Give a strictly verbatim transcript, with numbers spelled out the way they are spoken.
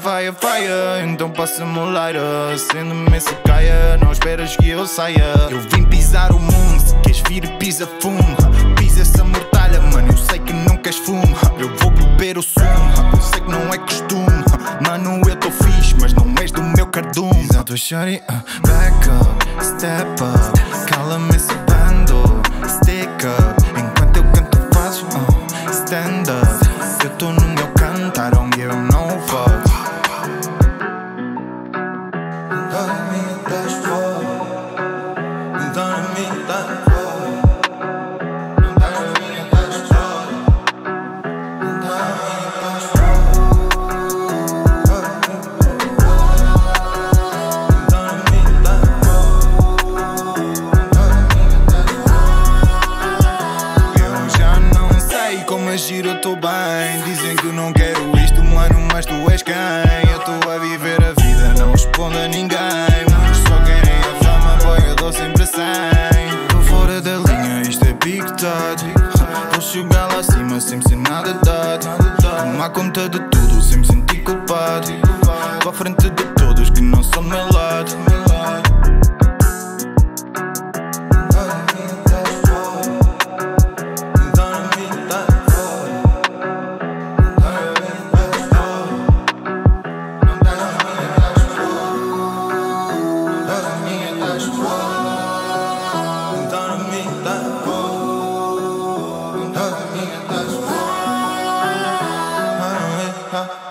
vai a faia, então passa-me o lighter. Acende-me essa caia, não esperas que eu saia. Eu vim pisar o mundo, se queres vir pisa fumo. Pisa essa mortalha, mano, eu sei que não queres fumo. Eu vou beber o sumo, eu sei que não é costume. Mano, eu tô fixe, mas não és do meu cardume. Exato, shawty, uh, back up, step up. Cala-me esse bando, stick up. Enquanto eu canto fazes, uh, stand up. Eu tô no meu canto, I don't give no fuck. Então a mim estás fora, então a mim estás fora. Então a mim estás fora, então a mim estás fora. Então a mim estás fora. Eu já não sei como agir, eu tô bem. Dizem que não quero isto, mano, mas tu és quem? Eu tô a viver a vida, não respondo a ninguém. Muitos só querem a fama, boy, eu dou sempre cem. Tô fora da linha, isto é big touch. Vou chegar lá acima sem ser nada dado. Tomar conta de tudo sem me sentir culpado. Vou à frente de todos que não são do meu lado. Huh?